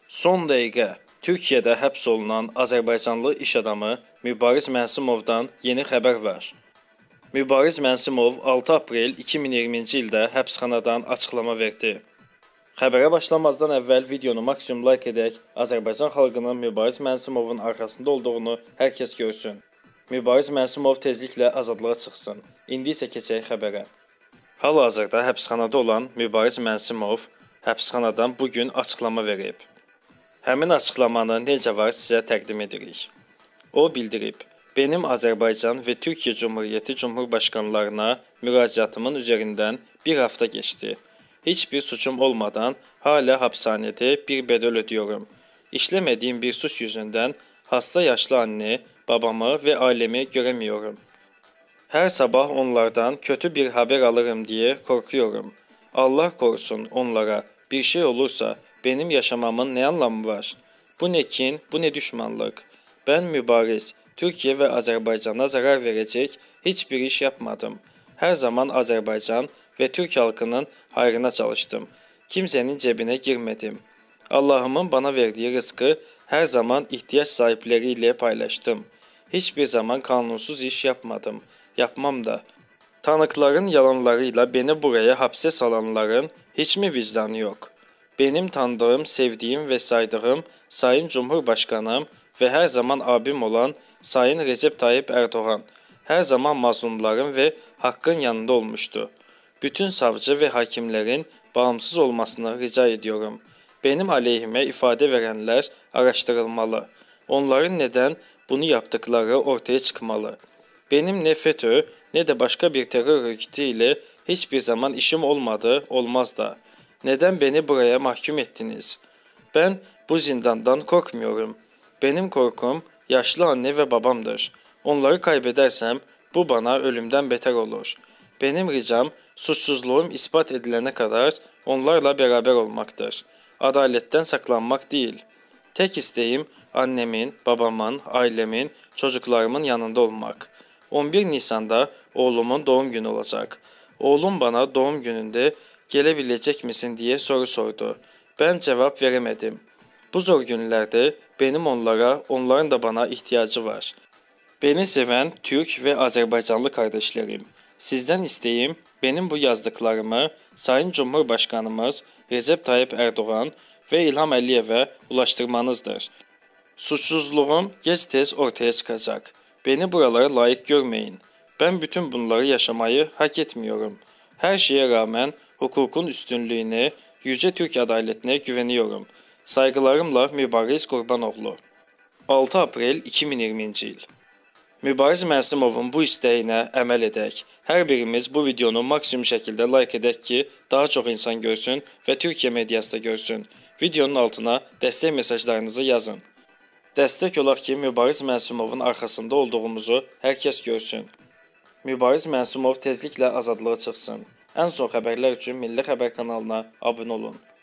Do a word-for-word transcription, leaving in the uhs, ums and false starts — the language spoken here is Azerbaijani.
Son dəqiqə Türkiyədə həbs olunan Azərbaycanlı iş adamı Mübariz Mənsimovdan yeni xəbər var. Mübariz Mənsimov altı aprel iki min iyirminci ildə həbsxanadan açıqlama verdi. Xəbərə başlamazdan əvvəl videonu maksimum like edək, Azərbaycan xalqının Mübariz Mənsimovun arxasında olduğunu hər kəs görsün. Mübariz Mənsimov tezliklə azadlığa çıxsın. İndi isə keçək xəbərə. Hal-hazırda həbsxanada olan Mübariz Mənsimov həbsxanadan bugün açıqlama verib. Həmin açıqlamanı necə var sizə təqdim edirik. O bildirib, benim Azərbaycan və Türkiyə Cumhuriyyəti Cumhurbaşqanlarına müraciatımın üzərindən bir hafta geçti. Heç bir suçum olmadan hala hapishanede bir bedel ödüyorum. İşlemediğim bir suç yüzünden hasta yaşlı anne, babamı ve ailemi göremiyorum. Her sabah onlardan kötü bir haber alırım diye korkuyorum. Allah korusun onlara bir şey olursa benim yaşamamın ne anlamı var? Bu ne kin, bu ne düşmanlık. Ben mübariz, Türkiye ve Azerbaycan'a zarar verecek hiçbir iş yapmadım. Her zaman Azerbaycan ve Türk halkının hayrına çalıştım. Kimsenin cebine girmedim. Allah'ımın bana verdiği rızkı her zaman ihtiyaç sahipleriyle paylaştım. Hiçbir zaman kanunsuz iş yapmadım. Yapmam da. Tanıkların yalanlarıyla beni buraya hapse salanların hiç mi vicdanı yok? Benim tanıdığım, sevdiğim ve saydığım Sayın Cumhurbaşkanım ve her zaman abim olan Sayın Recep Tayyip Erdoğan her zaman mazlumların ve hakkın yanında olmuştu. Bütün savcı ve hakimlerin bağımsız olmasını rica ediyorum. Benim aleyhime ifade verenler araştırılmalı. Onların neden bunu yaptıkları ortaya çıkmalı. Benim ne FETÖ ne de başka bir terör örgütü ile hiçbir zaman işim olmadı, olmaz da. Neden beni buraya mahkum ettiniz? Ben bu zindandan korkmuyorum. Benim korkum yaşlı anne ve babamdır. Onları kaybedersem bu bana ölümden beter olur. Benim ricam suçsuzluğum ispat edilene kadar onlarla beraber olmaktır. Adaletten saklanmak değil. Tek isteğim annemin, babamın, ailemin, çocuklarımın yanında olmak. on bir Nisan'da oğlumun doğum günü olacak. Oğlum bana doğum gününde gelebilecek misin diye soru sordu. Ben cevap veremedim. Bu zor günlerde benim onlara, onların da bana ihtiyacı var. Beni seven Türk ve Azerbaycanlı kardeşlerim, sizden isteğim benim bu yazdıklarımı Sayın Cumhurbaşkanımız Recep Tayyip Erdoğan ve İlham Əliyevə ulaştırmanızdır. Suçsuzluğum geç tez ortaya çıkacak. Beni buralara layık görmeyin. Ben bütün bunları yaşamayı hak etmiyorum. Her şeye rağmen hukukun üstünlüğüne, yüce Türk adaletine güveniyorum. Saygılarımla Mübariz Qurbanoğlu. altı aprel iki min iyirminci il. Mübariz Mənsimovun bu istəyinə əməl edək. Hər birimiz bu videonu maksimum şəkildə like edək ki, daha çox insan görsün və Türkiyə mediası da görsün. Videonun altına dəstək mesajlarınızı yazın. Dəstək olaq ki, Mübariz Mənsimovun arxasında olduğumuzu hər kəs görsün. Mübariz Mənsimov tezliklə azadlığa çıxsın. Ən son xəbərlər üçün Milli Xəbər kanalına abunə olun.